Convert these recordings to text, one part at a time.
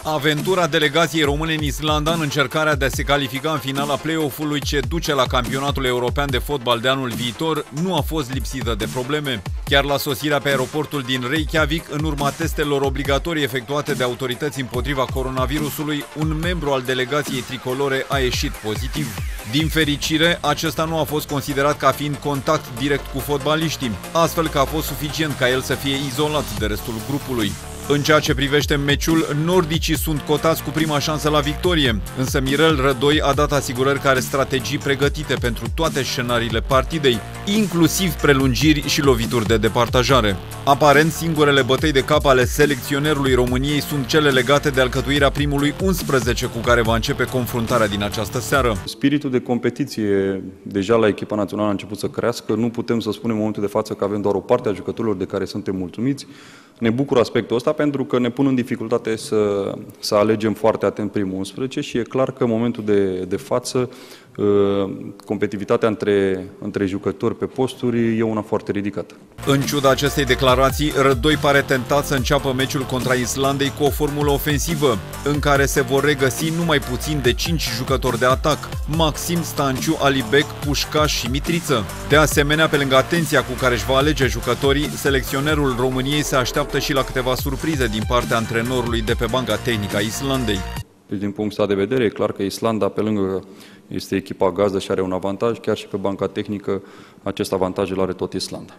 Aventura delegației române în Islanda în încercarea de a se califica în finala play-off-ului ce duce la campionatul european de fotbal de anul viitor nu a fost lipsită de probleme. Chiar la sosirea pe aeroportul din Reykjavik, în urma testelor obligatorii efectuate de autorități împotriva coronavirusului, un membru al delegației tricolore a ieșit pozitiv. Din fericire, acesta nu a fost considerat ca fiind contact direct cu fotbaliștii, astfel că a fost suficient ca el să fie izolat de restul grupului. În ceea ce privește meciul, nordicii sunt cotați cu prima șansă la victorie, însă Mirel Rădoi a dat asigurări că are strategii pregătite pentru toate scenariile partidei, inclusiv prelungiri și lovituri de departajare. Aparent, singurele bătăi de cap ale selecționerului României sunt cele legate de alcătuirea primului 11 cu care va începe confruntarea din această seară. Spiritul de competiție deja la echipa națională a început să crească. Nu putem să spunem în momentul de față că avem doar o parte a jucătorilor de care suntem mulțumiți. Ne bucură aspectul ăsta pentru că ne pun în dificultate să alegem foarte atent primul 11 și e clar că în momentul de față competitivitatea între jucători pe posturi e una foarte ridicată. În ciuda acestei declarații, Rădoi pare tentat să înceapă meciul contra Islandei cu o formulă ofensivă, în care se vor regăsi numai puțin de 5 jucători de atac: Maxim, Stanciu, Alibec, Pușcaș și Mitriță. De asemenea, pe lângă atenția cu care își va alege jucătorii, selecționerul României se așteaptă și la câteva surprize din partea antrenorului de pe banca tehnică a Islandei. Din punctul ăsta de vedere, e clar că Islanda, pe lângă este echipa gazdă și are un avantaj, chiar și pe banca tehnică, acest avantaj îl are tot Islanda.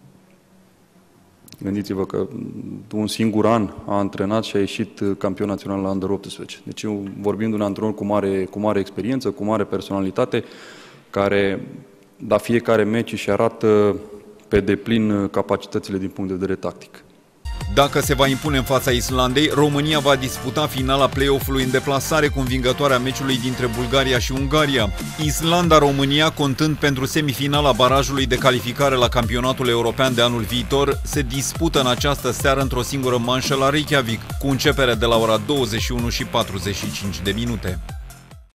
Gândiți-vă că un singur an a antrenat și a ieșit campion național la Under 18. Deci vorbim de un antrenor cu mare experiență, cu mare personalitate, care la fiecare meci își arată pe deplin capacitățile din punct de vedere tactic. Dacă se va impune în fața Islandei, România va disputa finala play-off-ului în deplasare cu învingătoarea meciului dintre Bulgaria și Ungaria. Islanda-România, contând pentru semifinala barajului de calificare la campionatul european de anul viitor, se dispută în această seară într-o singură manșă la Reykjavik, cu începere de la ora 21:45.